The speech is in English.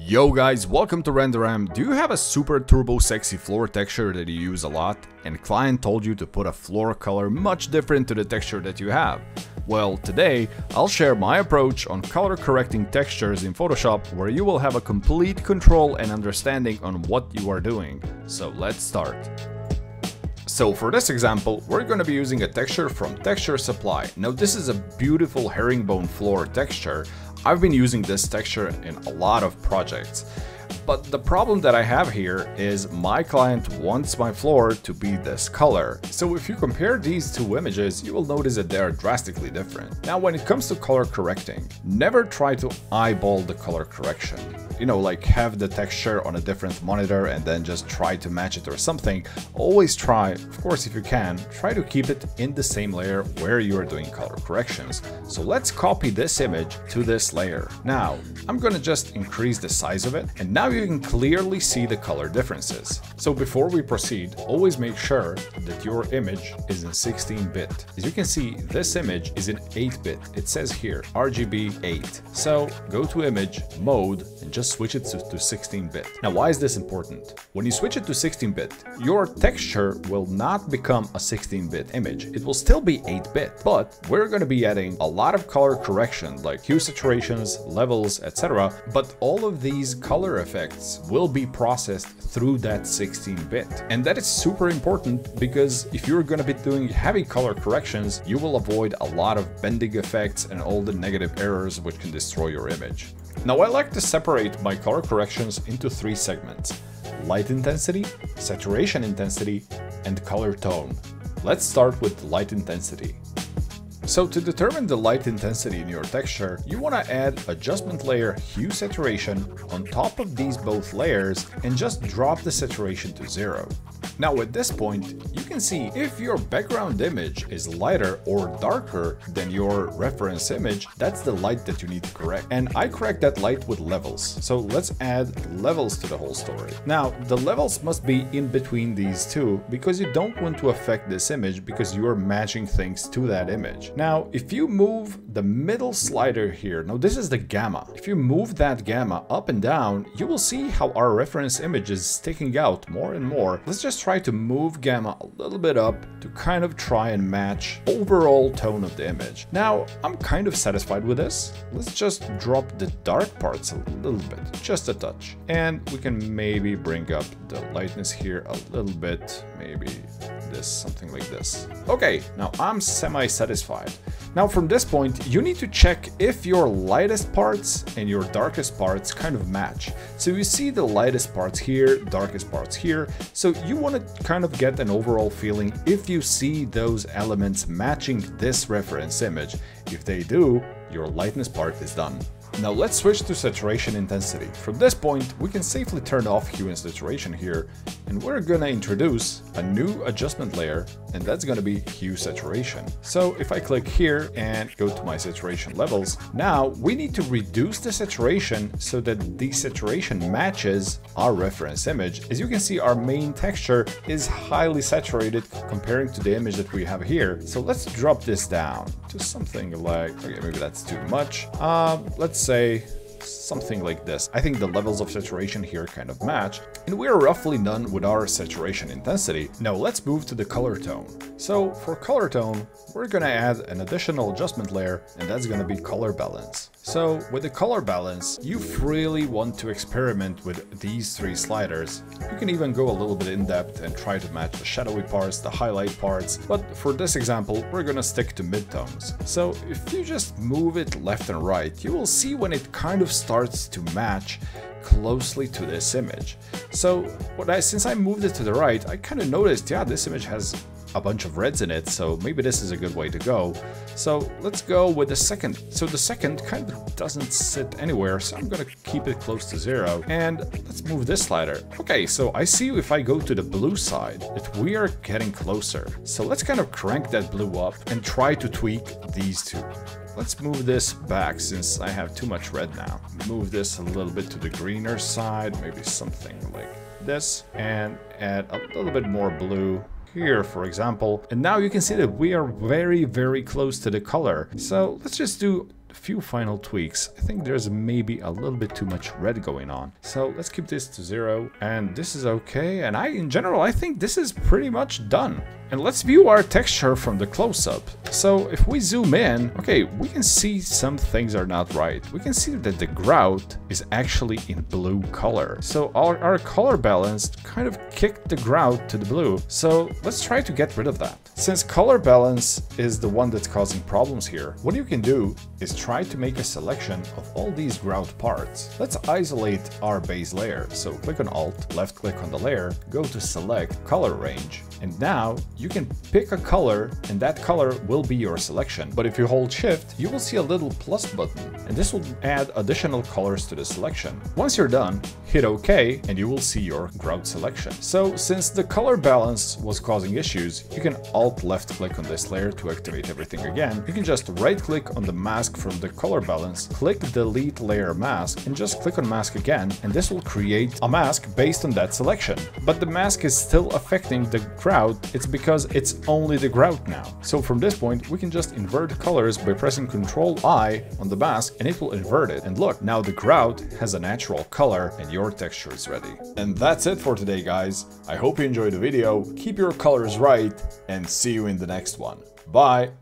Yo guys, welcome to RenderRam. Do you have a super turbo sexy floor texture that you use a lot and client told you to put a floor color much different to the texture that you have? Well, today I'll share my approach on color correcting textures in Photoshop where you will have a complete control and understanding on what you are doing. So let's start. So for this example, we're going to be using a texture from Texture Supply. Now this is a beautiful herringbone floor texture. I've been using this texture in a lot of projects. But the problem that I have here is my client wants my floor to be this color. So if you compare these two images, you will notice that they are drastically different. Now when it comes to color correcting, never try to eyeball the color correction. You know, like have the texture on a different monitor and then just try to match it or something. Always try, of course if you can, try to keep it in the same layer where you are doing color corrections. So let's copy this image to this layer. Now I'm gonna just increase the size of it, and now you can clearly see the color differences. So before we proceed, always make sure that your image is in 16-bit. As you can see, this image is in 8-bit. It says here RGB 8. So go to image mode and just switch it to 16-bit. Now why is this important? When you switch it to 16-bit, your texture will not become a 16-bit image. It will still be 8-bit, but we're going to be adding a lot of color correction like hue saturations, levels, etc. But all of these color effects will be processed through that 16-bit. And that is super important because if you're going to be doing heavy color corrections, you will avoid a lot of bending effects and all the negative errors which can destroy your image. Now I like to separate my color corrections into 3 segments: light intensity, saturation intensity, and color tone. Let's start with light intensity. So to determine the light intensity in your texture, you want to add adjustment layer hue saturation on top of these both layers and just drop the saturation to 0. Now at this point, you can see if your background image is lighter or darker than your reference image, that's the light that you need to correct. And I correct that light with levels. So let's add levels to the whole story. Now the levels must be in between these two because you don't want to affect this image because you are matching things to that image. Now if you move the middle slider here, now this is the gamma. If you move that gamma up and down, you will see how our reference image is sticking out more and more. Let's just try to move gamma a little bit up to kind of try and match overall tone of the image. Now I'm kind of satisfied with this. Let's just drop the dark parts a little bit, just a touch. And we can maybe bring up the lightness here a little bit, maybe this, something like this. Okay, now I'm semi-satisfied. Now from this point, you need to check if your lightest parts and your darkest parts kind of match. So you see the lightest parts here, darkest parts here. So you want to kind of get an overall feeling if you see those elements matching this reference image. If they do, your lightness part is done. Now let's switch to saturation intensity. From this point, we can safely turn off hue and saturation here, and we're gonna introduce a new adjustment layer, and that's gonna be hue saturation. So if I click here and go to my saturation levels, now we need to reduce the saturation so that the saturation matches our reference image. As you can see, our main texture is highly saturated comparing to the image that we have here. So let's drop this down to something like, okay, maybe that's too much. Let's say something like this. I think the levels of saturation here kind of match, and we're roughly done with our saturation intensity. Now let's move to the color tone. So for color tone, we're gonna add an additional adjustment layer, and that's gonna be color balance. So with the color balance, you freely want to experiment with these 3 sliders. You can even go a little bit in depth and try to match the shadowy parts, the highlight parts, but for this example, we're gonna stick to midtones. So if you just move it left and right, you will see when it kind of starts to match closely to this image. So since I moved it to the right, I kind of noticed, yeah, this image has a bunch of reds in it, so maybe this is a good way to go. So let's go with the second. So the second kind of doesn't sit anywhere, so I'm gonna keep it close to 0. And let's move this slider. Okay, so I see if I go to the blue side that we are getting closer. So let's kind of crank that blue up and try to tweak these two. Let's move this back since I have too much red now. Move this a little bit to the greener side, maybe something like this, and add a little bit more blue here, for example. And now you can see that we are very, very close to the color. So let's just do a few final tweaks. I think there's maybe a little bit too much red going on. So let's keep this to 0, and this is okay. And in general, I think this is pretty much done. And let's view our texture from the close-up. So if we zoom in, okay, we can see some things are not right. We can see that the grout is actually in blue color. So our color balance kind of kicked the grout to the blue. So let's try to get rid of that. Since color balance is the one that's causing problems here, what you can do is try to make a selection of all these grout parts. Let's isolate our base layer. So click on Alt, left click on the layer, go to Select Color Range. And now you can pick a color, and that color will be your selection. But if you hold Shift, you will see a little plus button, and this will add additional colors to the selection. Once you're done, hit OK, and you will see your grout selection. So since the color balance was causing issues, you can Alt left click on this layer to activate everything again. You can just right click on the mask from the color balance, click Delete Layer Mask, and just click on Mask again, and this will create a mask based on that selection. But the mask is still affecting the grout. It's because it's only the grout now. So from this point, we can just invert colors by pressing Ctrl I on the mask, and it will invert it. And look, now the grout has a natural color and your texture is ready. And that's it for today, guys. I hope you enjoyed the video. Keep your colors right and see you in the next one. Bye!